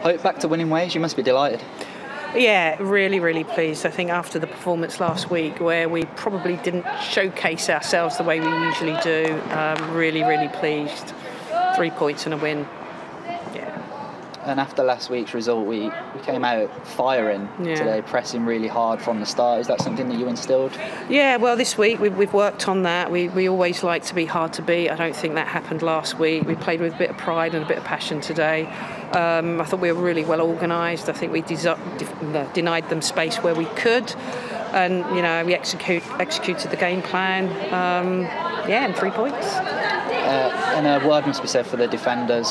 Hope back to winning ways. You must be delighted. Yeah, really, really pleased. I think after the performance last week, where we probably didn't showcase ourselves the way we usually do, really, really pleased. 3 points and a win. Yeah. And after last week's result, we came out firing today, pressing really hard from the start. Is that something that you instilled? Yeah, well, this week we've worked on that. We always like to be hard to beat. I don't think that happened last week. We played with a bit of pride and a bit of passion today. I thought we were really well organised. I think we denied them space where we could. And, we executed the game plan. And 3 points. And a word must be said for the defenders.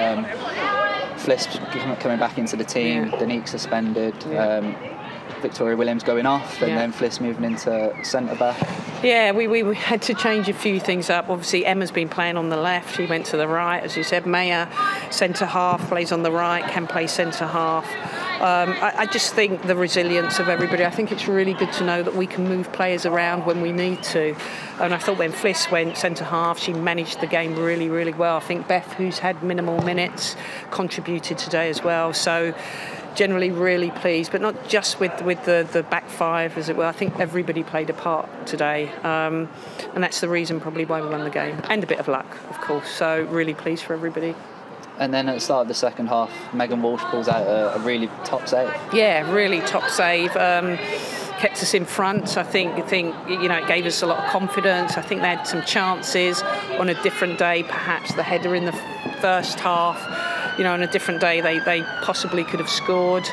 Fliss coming back into the team, Danique suspended, Victoria Williams going off, and then Fliss moving into centre-back. Yeah, we had to change a few things up. Obviously, Emma's been playing on the left, she went to the right, as you said. Maya, centre-half, plays on the right, can play centre-half. I just think the resilience of everybody, I think it's really good to know that we can move players around when we need to. And I thought when Fliss went centre-half, she managed the game really, really well. I think Beth, who's had minimal minutes, contributed today as well. So generally really pleased, but not just with the back five, as it were. I think everybody played a part today. And that's the reason probably why we won the game. And a bit of luck, of course. So really pleased for everybody. And then at the start of the second half, Megan Walsh pulls out a really top save. Yeah, really top save. Kept us in front. I think it gave us a lot of confidence. I think they had some chances on a different day. Perhaps the header in the first half. On a different day they possibly could have scored.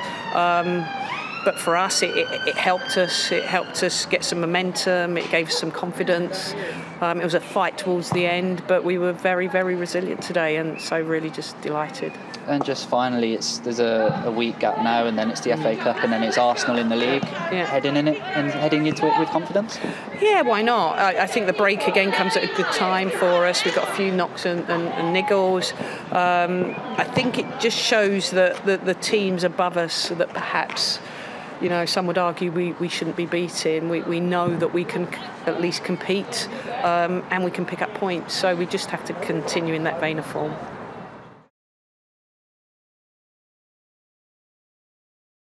But for us, it helped us. It helped us get some momentum. It gave us some confidence. It was a fight towards the end, but we were very, very resilient today, and so really just delighted. And just finally, there's a week gap now, and then it's the FA Cup, and then it's Arsenal in the league. Heading into it with confidence. Yeah, why not? I think the break again comes at a good time for us. We've got a few knocks and niggles. I think it just shows that the teams above us that perhaps, some would argue we shouldn't be beaten. We know that we can at least compete and we can pick up points. So we just have to continue in that vein of form.